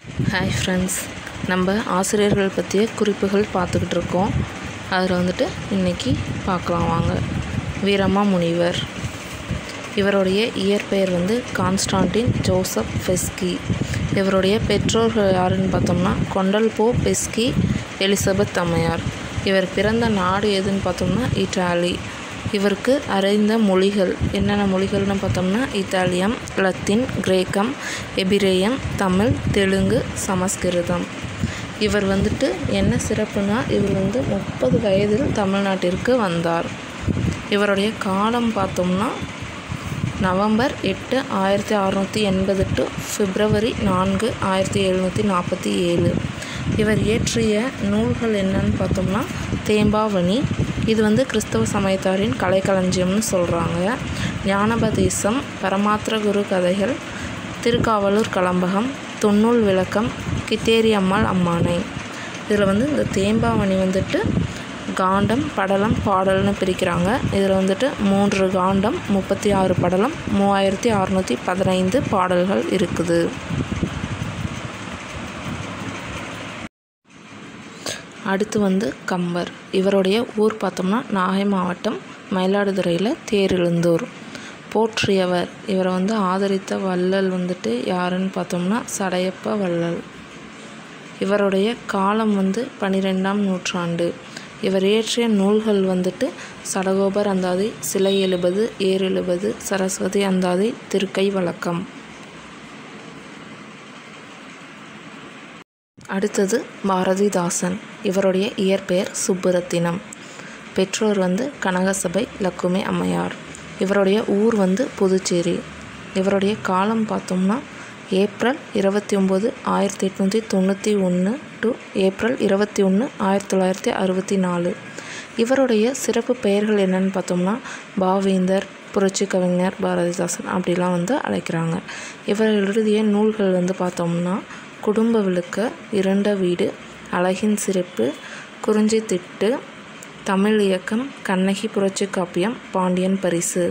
Hi friends, நம்ம ஆசிரியர்கள் பற்றிய குறிப்புகள் பார்த்துக்கிட்டு இருக்கோம். அதில் வந்துட்டு இன்றைக்கி பார்க்கலாம் வாங்க. வீரமா முனிவர், இவருடைய இயற்பெயர் கான்ஸ்டான்டின் ஜோசப் பெஸ்கி. இவருடைய பெற்றோர்கள் யாருன்னு பார்த்தோம்னா கொண்டல் போ பெஸ்கி எலிசபெத் அம்மையார். இவர் பிறந்த நாடு எதுன்னு பார்த்தோம்னா இட்டாலி. இவருக்கு அறிந்த மொழிகள் என்னென்ன மொழிகள்னு பார்த்தோம்னா இத்தாலியம், லத்தீன், கிரேக்கம், எபிரேயம், தமிழ், தெலுங்கு, சமஸ்கிருதம். இவர் என்ன சிறப்புனா இவர் 30 வயதில் தமிழ்நாட்டிற்கு வந்தார். இவருடைய காலம் பார்த்தோம்னா நவம்பர் 8, 1680 டு பிப்ரவரி 4, 1747. இவர் இயற்றிய நூல்கள் என்னன்னு பார்த்தோம்னா தேம்பாவணி, இது கிறிஸ்தவ சமயத்தாரின் கலைக்களஞ்சியம்னு சொல்கிறாங்க. ஞானபதேசம், பரமாத்திர குரு கதைகள், திருக்காவலூர் கலம்பகம், தொன்னூல் விளக்கம், கித்தேரியம்மாள் அம்மானை. இதில் இந்த தேம்பாவணி காண்டம், படலம், பாடல்னு பிரிக்கிறாங்க. இதில் 3 காண்டம், 36 படலம், 3615 பாடல்கள் இருக்குது. அடுத்து கம்பர். இவருடைய ஊர் பார்த்தோம்னா நாகை மாவட்டம், மயிலாடுதுறையில் தேரெழுந்தூர். போற்றியவர், இவரை ஆதரித்த வள்ளல் யாருன்னு பார்த்தோம்னா சடையப்ப வள்ளல். இவருடைய காலம் 12ஆம் நூற்றாண்டு. இவர் இயற்றிய நூல்கள் சடகோபர் அந்தாதி, சிலை 70, ஏர் 70, சரஸ்வதி அந்தாதி, திருக்கை வழக்கம். அடுத்தது பாரதிதாசன். இவருடைய இயற்பெயர் சுப்புரத்தினம். பெற்றோர் கனகசபை லக்குமி அம்மையார். இவருடைய ஊர் புதுச்சேரி. இவருடைய காலம் பார்த்தோம்னா ஏப்ரல் 29, 1891 டு ஏப்ரல் 21, 1964. இவருடைய சிறப்பு பெயர்கள் என்னன்னு பார்த்தோம்னா பாவேந்தர், புரட்சி கவிஞர் பாரதிதாசன் அப்படிலாம் அழைக்கிறாங்க. இவர் எழுதிய நூல்கள் பார்த்தோம்னா குடும்ப விளக்க, இருண்ட வீடு, அழகின் சிறப்பு, குறிஞ்சி திட்டு, தமிழ் இயக்கம், கண்ணகி புரட்சி காப்பியம், பாண்டியன் பரிசு.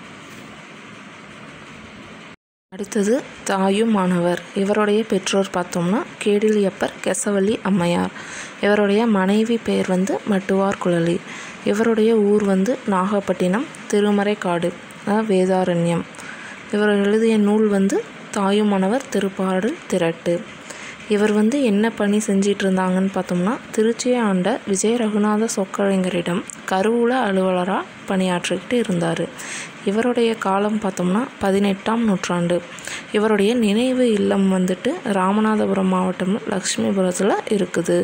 அடுத்தது தாயுமானவர். இவருடைய பெற்றோர் பார்த்தோம்னா கேடிலியப்பர் கெசவள்ளி அம்மையார். இவருடைய மனைவி பெயர் மட்டுவார் குழலி. இவருடைய ஊர் நாகப்பட்டினம், திருமறைக்காடு, வேதாரண்யம். இவர் எழுதிய நூல் தாயுமானவர் திருப்பாடல் திரட்டு. இவர் என்ன பணி செஞ்சிட்டு இருந்தாங்கன்னு பார்த்தோம்னா திருச்சியை ஆண்ட விஜய ரகுநாத சொக்கலிங்கரிடம் கருவூல அலுவலராக பணியாற்றிக்கிட்டு இருந்தார். இவருடைய காலம் பார்த்தோம்னா 18ஆம் நூற்றாண்டு. இவருடைய நினைவு இல்லம் ராமநாதபுரம் மாவட்டம் லக்ஷ்மிபுரத்தில் இருக்குது.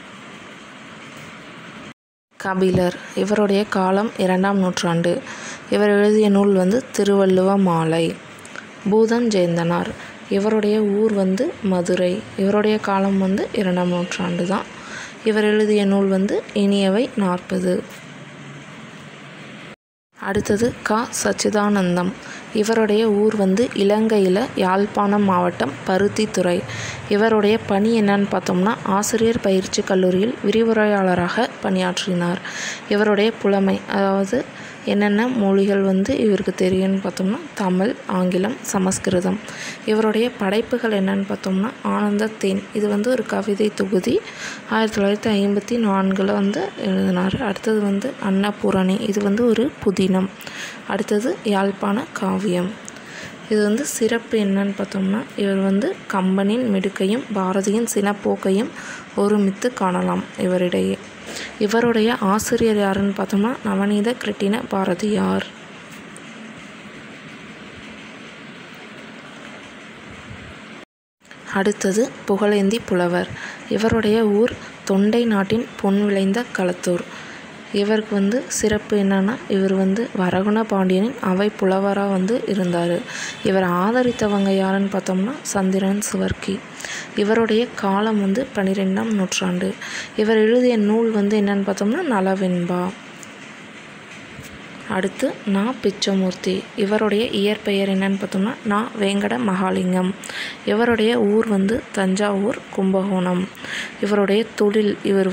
கபிலர். இவருடைய காலம் 2ஆம் நூற்றாண்டு. இவர் எழுதிய நூல் திருவள்ளுவ மாலை. பூதம் ஜெயந்தனார். இவருடைய ஊர் மதுரை. இவருடைய காலம் 2ஆம் நூற்றாண்டு தான். இவர் எழுதிய நூல் இனியவை 40. அடுத்தது சச்சிதானந்தம். இவருடைய ஊர் இலங்கையில் யாழ்ப்பாணம் மாவட்டம் பருத்தித்துறை. இவருடைய பணி என்னன்னு பார்த்தோம்னா ஆசிரியர் பயிற்சி கல்லூரியில் விரிவுரையாளராக பணியாற்றினார். இவருடைய புலமை, அதாவது என்னென்ன மொழிகள் இவருக்கு தெரியும்னு பார்த்தோம்னா தமிழ், ஆங்கிலம், சமஸ்கிருதம். இவருடைய படைப்புகள் என்னென்னு பார்த்தோம்னா ஆனந்த தேன், இது ஒரு கவிதை தொகுதி 1954 எழுதினார். அடுத்தது அன்னபூரணி, இது ஒரு புதினம். அடுத்தது யாழ்ப்பாண காவியம். இது சிறப்பு என்னன்னு பார்த்தோம்னா இவர் கம்பனின் மிடுக்கையும் பாரதியின் சினப்போக்கையும் ஒருமித்து காணலாம் இவரிடையே. இவருடைய ஆசிரியர் யாருன்னு பார்த்தோம்னா நவநீத கிருட்டின பாரதியார். அடுத்தது புகழேந்தி புலவர். இவருடைய ஊர் தொண்டை நாட்டின் பொன் விளைந்த களத்தூர். இவருக்கு சிறப்பு என்னன்னா இவர் வரகுண பாண்டியனின் அவை புலவராக இருந்தார். இவர் ஆதரித்தவங்க யாருன்னு பார்த்தோம்னா சந்திரன் சுவர்க்கி. இவருடைய காலம் 12ஆம் நூற்றாண்டு. இவர் எழுதிய நூல் என்னன்னு பார்த்தோம்னா நலவெண்பா. அடுத்து பிச்சமூர்த்தி. இவருடைய இயற்பெயர் என்னன்னு பார்த்தோம்னா வேங்கட மகாலிங்கம். இவருடைய ஊர் தஞ்சாவூர், கும்பகோணம். இவருடைய தொழில், இவர்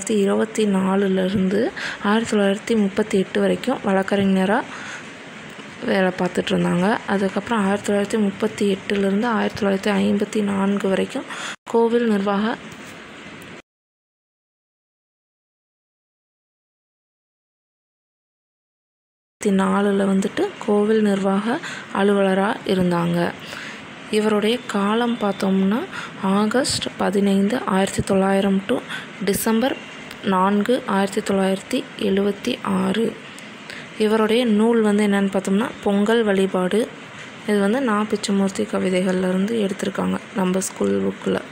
1924 1938 வரைக்கும் வழக்கறிஞராக வேலை பார்த்துட்டு இருந்தாங்க. அதுக்கப்புறம் 1938லேருந்து 1954 வரைக்கும் கோவில் நிர்வாக வந்துட்டு கோவில் நிர்வாக அலுவலராக இருந்தாங்க. இவருடைய காலம் பார்த்தோம்னா ஆகஸ்ட் 15, 1900 டு டிசம்பர் 4, 1976. இவருடைய நூல் வந்து என்னென்னு பார்த்தோம்னா பொங்கல் வழிபாடு. இது வந்து நா. பிச்சமூர்த்தி கவிதைகள்லேருந்து எடுத்திருக்காங்க நம்ம ஸ்கூல் புக்கில்.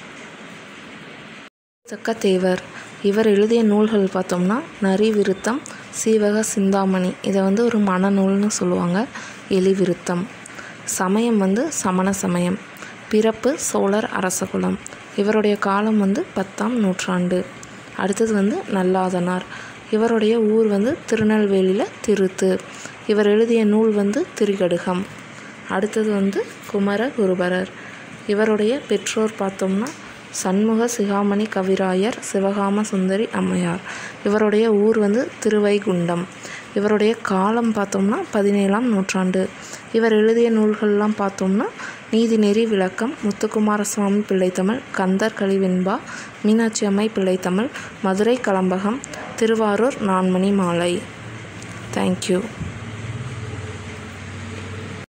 சக்கத்தேவர் இவர் எழுதிய நூல்கள் பார்த்தோம்னா நரி விருத்தம், சீவக சிந்தாமணி, இதை வந்து ஒரு மனநூல்னு சொல்லுவாங்க. எலி விருத்தம். சமயம் வந்து சமண சமயம். பிறப்பு சோழர் அரசகுலம். இவருடைய காலம் வந்து 10ஆம் நூற்றாண்டு. அடுத்தது வந்து நல்லாதனார். இவருடைய ஊர் வந்து திருநெல்வேலியில் திருத்து. இவர் எழுதிய நூல் வந்து திரிகடுகம். அடுத்தது வந்து குமரகுருபரர். இவருடைய பெற்றோர் பார்த்தோம்னா சண்முக சிகாமணி கவிராயர், சிவகாம சுந்தரி அம்மையார். இவருடைய ஊர் வந்து திருவைகுண்டம். இவருடைய காலம் பார்த்தோம்னா 17ஆம் நூற்றாண்டு. இவர் எழுதிய நூல்கள்லாம் பார்த்தோம்னா நீதிநெறி விளக்கம், முத்துக்குமாரசுவாமி பிள்ளைத்தமிழ், கந்தர் கலிவெண்பா, மீனாட்சி அம்மை பிள்ளைத்தமிழ், மதுரை கலம்பகம், திருவாரூர் நான்மணி மாலை. தேங்க்யூ.